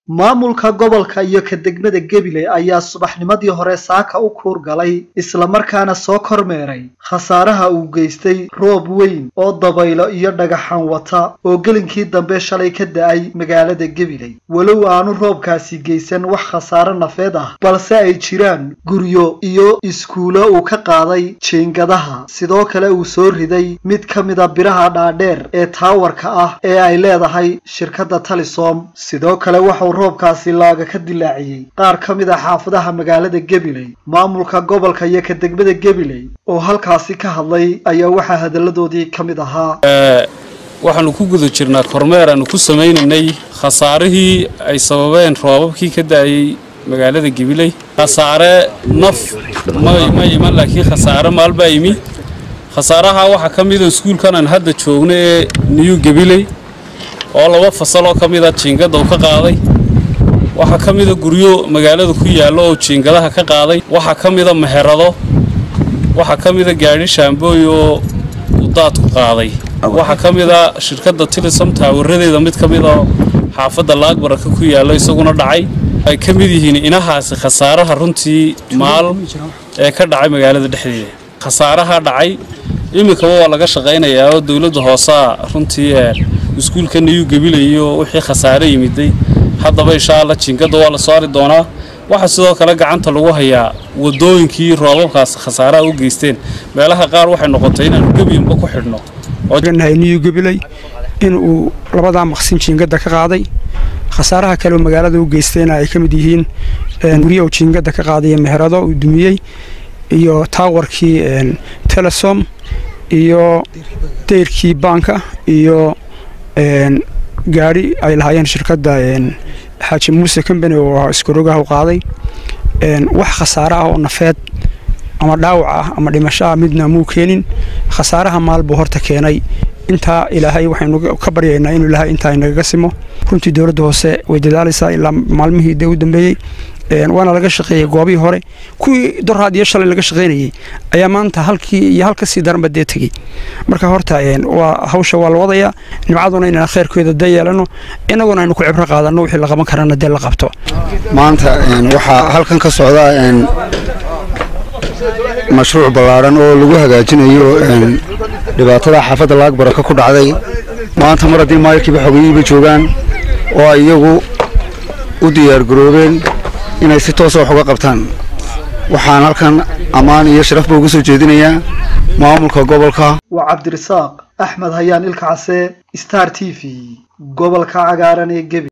maamulka gobolka iyo ka degmada Gabiley ayaa subaxnimadii hore saaka u kuur galay isla markaana soo kormeeray khasaaraha uu geystay roob weyn oo dabaylo iyo dhagaxan wata oo gelinkii dambe shalay ka da'ay magaalada Gabiley walow aanu roobkaasi geysan wax khasaare nafeed ah balse ay jiraan guryo iyo iskuulo uu ka qaaday jeengadaha sidoo kale uu soo riday mid ka mid ah biraha dhaadheer ee taawarka ah ee ay leedahay shirkadda Talisom sidoo kale waxa roobkaasi laaga ka dilaaciyay qaar ka mid ah xaafadaha magaalada Gabiley maamulka gobolka iyo ka degmada Gabiley oo halkaasi ka hadlay ayaa waxa hadaladoodii ka mid ahaa waxaanu ku guda jirnaa kormeer aanu ku sameeynay khasaarihii ay sababeen roobabkii ka daayay magaalada Gabiley khasaare naf ma iman laakiin khasaare maalba imi khasaaraha waxa ka mid ah iskuulkan aan hadda joogno ee New Gabiley oo laba fasal oo ka mid ah jeengada uu ka qaaday waxa ka mid ah guryo magaalada ku yaalo oo jeengadaha ka qaaday waxa ka mid ah meherado waxa ka mid ah gaari shaambooy oo daad ku qaaday waxa ka mid ah shirkadda Talisom taawaradeeda mid ka mid ah xaafadda Laagbaraka ku yaalo isaguna dhacay ay ka mid yihiin inahaas khasaaraha runtii maal ee ka dhacay magaalada dhexdeeda khasaaraha dhacay imika waa laga shaqeynayaa oo dawladda hoose runtii iskuulka New Gabiley iyo wixii khasaare yimiday haddaba insha Allah jeengada waa la saari doonaa waxa sidoo kale gacanta lagu hayaa wadooyinkii roobabkaas khasaaraha u geysteen meelaha qaar waxay noqotay inaan gabiinba ku xidhno oo New Gabiley in uu labada maqsin jeengada ka qaaday khasaaraha kale oo magaalada u geysteen ay ka mid yihiin guryo jeengada ka qaaday meherado uu dumiyay iyo taawarkii Talisom iyo deyrkii banka iyo gaari ay lahaayeen shirkadda Xaaji Muuse Company oo iskorogaha u qaaday wax khasaare ah oo nafeed ama dhaawac ah ama dhimasho midna muu keenin khasaaraha maalba horta keenay inta ilaahay waxaynu ka baryaynaa inuu ilaahay inta inaga simo runtii dawladda hoose way dadaalaysaa ilaa maalmihii u dambeeyay waana laga shaqeeyay goobii hore kuwii doraad iyo shalay laga shaqeynayay ayaa maanta halkii iyo halka sii daranba deetagay marka horta waa hawsha waa la wadayaa nimcaduna inaan khayrkeeda dayeelano inaguna aynu ku cibro qaadano wixii la qaban karana dee la qabto maanta waxa halkan ka socda mashruuc ballaaran oo lagu hagaajinayo dhibaatada xaafadda Laagbaraka ku dhacday maanta mar haddii maayirkiiba xogeeyayba joogaan oo iyagu u diyaar garoobeen inay si toos ah wax uga qabtaan waxaan halkan amaan iyo sharaf ugu soo jeedinayaa maamulka gobolka waa Cabdirasaaq Axmed Hayaan Ilka Case Star TV gobolka cagaaran ee Gabiley